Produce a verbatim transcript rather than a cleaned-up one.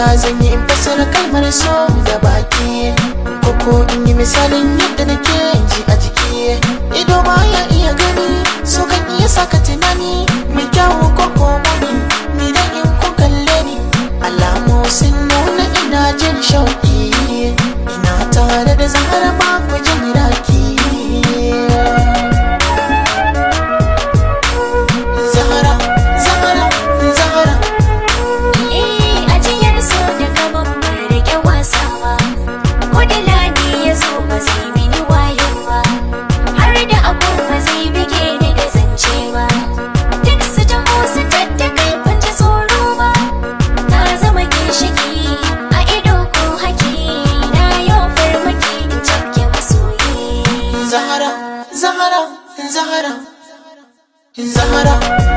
zan yi in fassara kalmar so da baki, koko in yi misalin yadda nake ji a jiki. Ido ba ya iya gani, so kan iya saka tunani mai kyawu koko muni. Ni da in kun kalle ni, alamu sun nuna ina jin shauki. Ina tare da Zahra ba ku jin raki. Zahra, Zahra, Zahra. Eh, ajiyar so da gaban bai rike wasa ba. Ko da ladi ya zo ba zai mini wayo ba, har da abu ba zai bige ni da zance ba. Duk su taho su tattakai ban ji tsoro ba. Na zama ginshiki a ido ko haki, na yau farmaki in cafke masoyi. Zahra, Zahra, Zahra, Zahra.